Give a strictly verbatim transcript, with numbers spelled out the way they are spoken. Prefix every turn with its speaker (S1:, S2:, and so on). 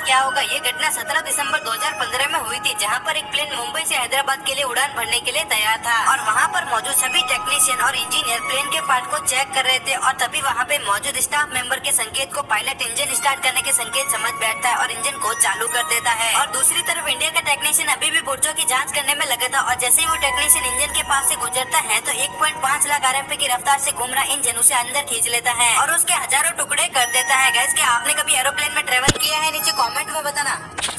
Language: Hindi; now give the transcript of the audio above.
S1: क्या होगा। ये घटना सत्रह दिसंबर दो हज़ार पंद्रह में हुई थी, जहां पर एक प्लेन मुंबई से हैदराबाद के लिए उड़ान भरने के लिए तैयार था और वहां पर मौजूद सभी टेक्नीशियन और इंजीनियर प्लेन के पार्ट को चेक कर रहे थे और तभी वहां पे मौजूद स्टाफ मेंबर के संकेत को पायलट इंजन स्टार्ट करने के संकेत समझ बैठता है और इंजन को चालू कर देता है। और दूसरी तरफ इंडिया का टेक्नीशियन अभी भी बुर्जों की जाँच करने में लगा था और जैसे ही वो टेक्नीशियन इंजन के पास से गुजरता है तो एक पॉइंट पाँच लाख आरएमपी की रफ्तार से घूम रहा इंजन उसे अंदर खींच लेता है और उसके हजारों टुकड़े कर देता है। गैस क्या आपने कभी एरोप्लेन में ट्रेवल किया है? नीचे कमेंट में बताना।